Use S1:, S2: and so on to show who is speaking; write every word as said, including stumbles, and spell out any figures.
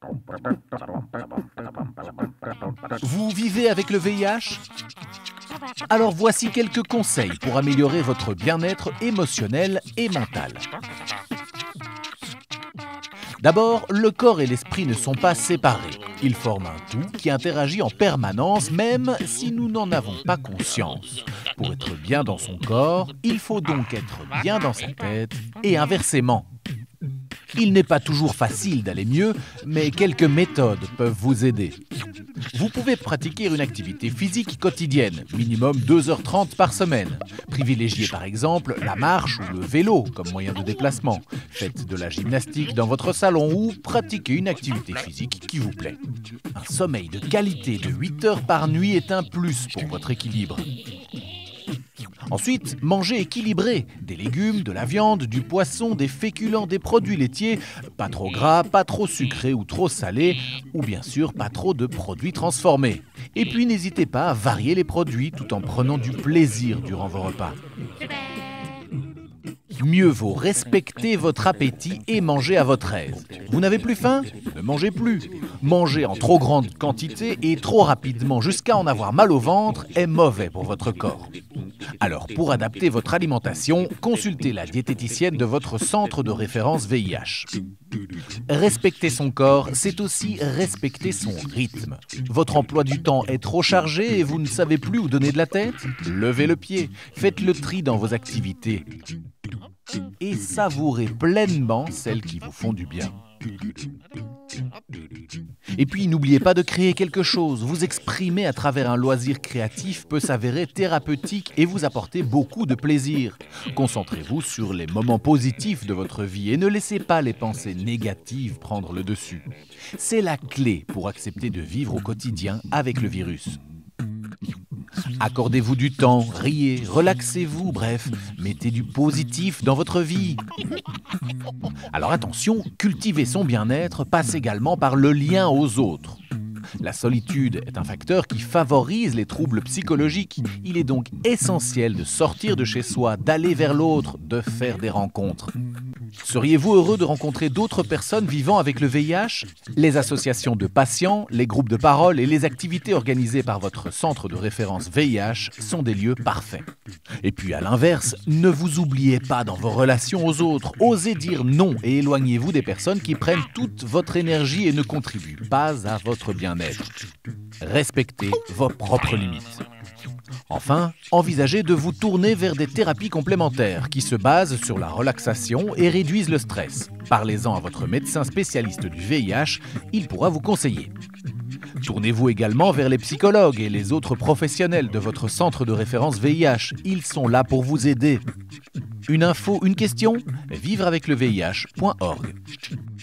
S1: Vous vivez avec le V I H? Alors voici quelques conseils pour améliorer votre bien-être émotionnel et mental. D'abord, le corps et l'esprit ne sont pas séparés. Ils forment un tout qui interagit en permanence, même si nous n'en avons pas conscience. Pour être bien dans son corps, il faut donc être bien dans sa tête et inversement. Il n'est pas toujours facile d'aller mieux, mais quelques méthodes peuvent vous aider. Vous pouvez pratiquer une activité physique quotidienne, minimum deux heures trente par semaine. Privilégiez par exemple la marche ou le vélo comme moyen de déplacement. Faites de la gymnastique dans votre salon ou pratiquez une activité physique qui vous plaît. Un sommeil de qualité de huit heures par nuit est un plus pour votre équilibre. Ensuite, mangez équilibré, des légumes, de la viande, du poisson, des féculents, des produits laitiers, pas trop gras, pas trop sucrés ou trop salés, ou bien sûr pas trop de produits transformés. Et puis n'hésitez pas à varier les produits tout en prenant du plaisir durant vos repas. Mieux vaut respecter votre appétit et manger à votre aise. Vous n'avez plus faim? Ne mangez plus. Manger en trop grande quantité et trop rapidement jusqu'à en avoir mal au ventre est mauvais pour votre corps. Alors, pour adapter votre alimentation, consultez la diététicienne de votre centre de référence V I H. Respecter son corps, c'est aussi respecter son rythme. Votre emploi du temps est trop chargé et vous ne savez plus où donner de la tête? Levez le pied, faites le tri dans vos activités et savourez pleinement celles qui vous font du bien. Et puis, n'oubliez pas de créer quelque chose. Vous exprimer à travers un loisir créatif peut s'avérer thérapeutique et vous apporter beaucoup de plaisir. Concentrez-vous sur les moments positifs de votre vie et ne laissez pas les pensées négatives prendre le dessus. C'est la clé pour accepter de vivre au quotidien avec le virus. Accordez-vous du temps, riez, relaxez-vous, bref, mettez du positif dans votre vie. Alors attention, cultiver son bien-être passe également par le lien aux autres. La solitude est un facteur qui favorise les troubles psychologiques. Il est donc essentiel de sortir de chez soi, d'aller vers l'autre, de faire des rencontres. Seriez-vous heureux de rencontrer d'autres personnes vivant avec le V I H? Les associations de patients, les groupes de parole et les activités organisées par votre centre de référence V I H sont des lieux parfaits. Et puis à l'inverse, ne vous oubliez pas dans vos relations aux autres. Osez dire non et éloignez-vous des personnes qui prennent toute votre énergie et ne contribuent pas à votre bien-être. Respectez vos propres limites. Enfin, envisagez de vous tourner vers des thérapies complémentaires qui se basent sur la relaxation et réduisent le stress. Parlez-en à votre médecin spécialiste du V I H, il pourra vous conseiller. Tournez-vous également vers les psychologues et les autres professionnels de votre centre de référence V I H. Ils sont là pour vous aider. Une info, une question? vivre avec le V I H point org.